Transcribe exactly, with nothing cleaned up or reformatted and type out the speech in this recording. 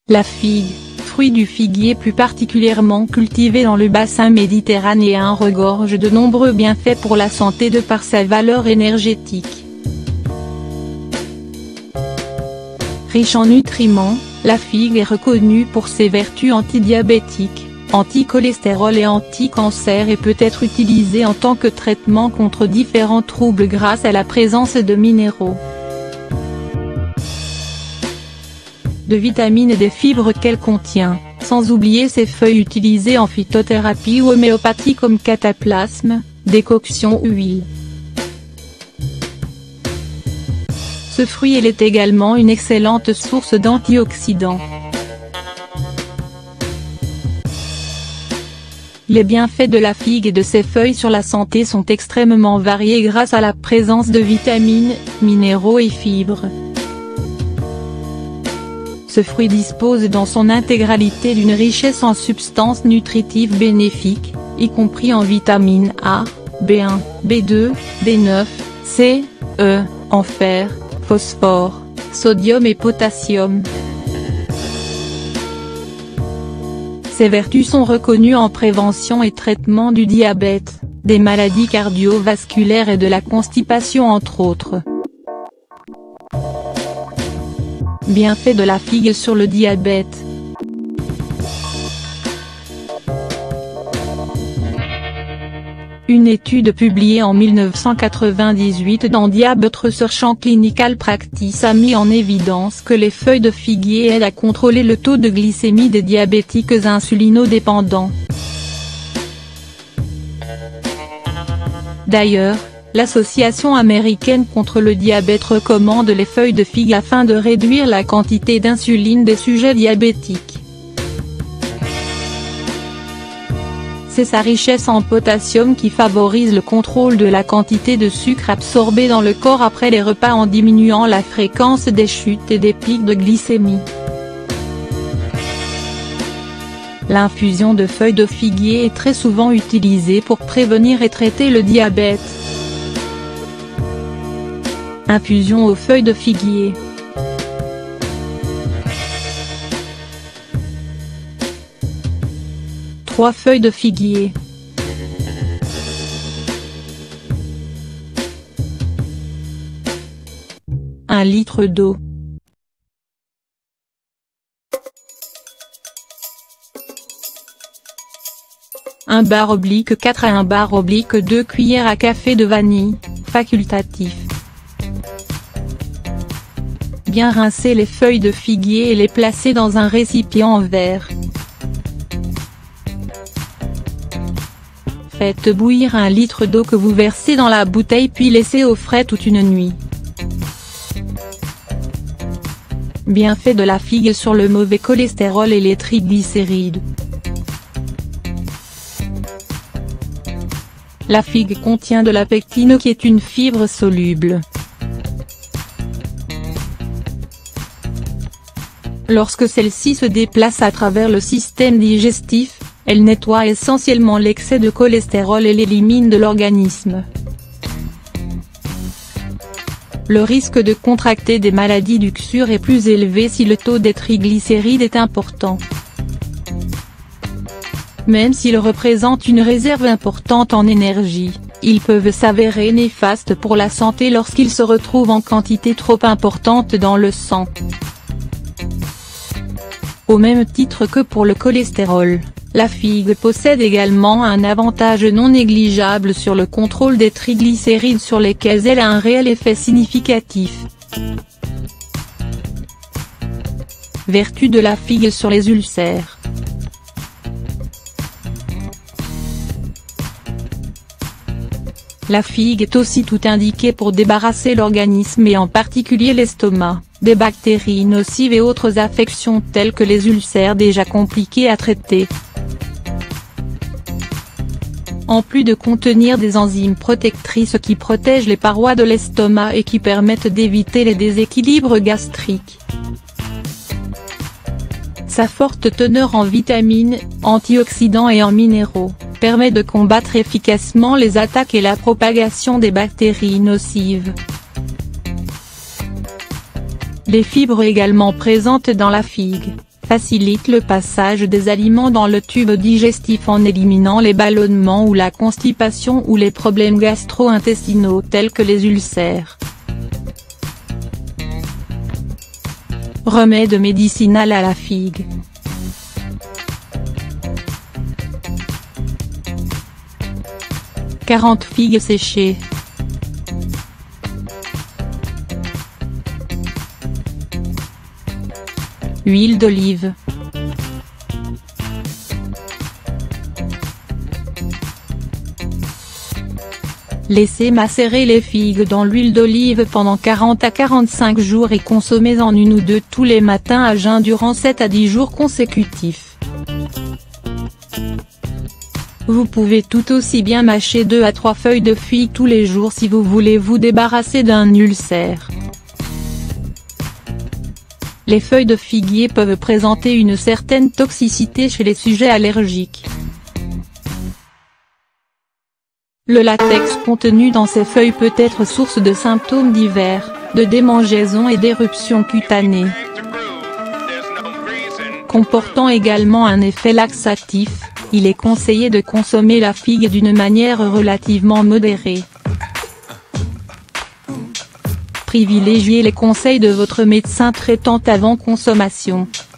La figue, fruit du figuier plus particulièrement cultivé dans le bassin méditerranéen, regorge de nombreux bienfaits pour la santé de par sa valeur énergétique. Riche en nutriments, la figue est reconnue pour ses vertus antidiabétiques, anti-cholestérol et anti-cancer et peut être utilisée en tant que traitement contre différents troubles grâce à la présence de minéraux, de vitamines et des fibres qu'elle contient, sans oublier ses feuilles utilisées en phytothérapie ou homéopathie comme cataplasme, décoction ou huile. Ce fruit est également une excellente source d'antioxydants. Les bienfaits de la figue et de ses feuilles sur la santé sont extrêmement variés grâce à la présence de vitamines, minéraux et fibres. Ce fruit dispose dans son intégralité d'une richesse en substances nutritives bénéfiques, y compris en vitamines A, B un, B deux, B neuf, C, E, en fer, phosphore, sodium et potassium. Ces vertus sont reconnues en prévention et traitement du diabète, des maladies cardiovasculaires et de la constipation entre autres. Bienfaits de la figue sur le diabète. Une étude publiée en mille neuf cent quatre-vingt-dix-huit dans Diabetes Research and Clinical Practice a mis en évidence que les feuilles de figuier aident à contrôler le taux de glycémie des diabétiques insulinodépendants. D'ailleurs, l'Association américaine contre le diabète recommande les feuilles de figue afin de réduire la quantité d'insuline des sujets diabétiques. C'est sa richesse en potassium qui favorise le contrôle de la quantité de sucre absorbé dans le corps après les repas en diminuant la fréquence des chutes et des pics de glycémie. L'infusion de feuilles de figuier est très souvent utilisée pour prévenir et traiter le diabète. Infusion aux feuilles de figuier. trois feuilles de figuier. un litre d'eau. un bar oblique quatre à un bar oblique deux cuillères à café de vanille, facultatif. Bien rincer les feuilles de figuier et les placer dans un récipient en verre. Faites bouillir un litre d'eau que vous versez dans la bouteille puis laissez au frais toute une nuit. Bienfaits de la figue sur le mauvais cholestérol et les triglycérides. La figue contient de la pectine qui est une fibre soluble. Lorsque celle-ci se déplace à travers le système digestif, elle nettoie essentiellement l'excès de cholestérol et l'élimine de l'organisme. Le risque de contracter des maladies du cœur est plus élevé si le taux des triglycérides est important. Même s'ils représentent une réserve importante en énergie, ils peuvent s'avérer néfastes pour la santé lorsqu'ils se retrouvent en quantité trop importante dans le sang. Au même titre que pour le cholestérol, la figue possède également un avantage non négligeable sur le contrôle des triglycérides sur lesquels elle a un réel effet significatif. Vertu de la figue sur les ulcères. La figue est aussi tout indiquée pour débarrasser l'organisme et en particulier l'estomac, des bactéries nocives et autres affections telles que les ulcères déjà compliqués à traiter. En plus de contenir des enzymes protectrices qui protègent les parois de l'estomac et qui permettent d'éviter les déséquilibres gastriques. Sa forte teneur en vitamines, antioxydants et en minéraux, permet de combattre efficacement les attaques et la propagation des bactéries nocives. Les fibres également présentes dans la figue, Facilite le passage des aliments dans le tube digestif en éliminant les ballonnements ou la constipation ou les problèmes gastro-intestinaux tels que les ulcères. Remède médicinal à la figue. quarante figues séchées. Huile d'olive. Laissez macérer les figues dans l'huile d'olive pendant quarante à quarante-cinq jours et consommez en une ou deux tous les matins à jeun durant sept à dix jours consécutifs. Vous pouvez tout aussi bien mâcher deux à trois feuilles de figue tous les jours si vous voulez vous débarrasser d'un ulcère. Les feuilles de figuier peuvent présenter une certaine toxicité chez les sujets allergiques. Le latex contenu dans ces feuilles peut être source de symptômes divers, de démangeaisons et d'éruptions cutanées. Comportant également un effet laxatif, il est conseillé de consommer la figue d'une manière relativement modérée. Privilégiez les conseils de votre médecin traitant avant consommation.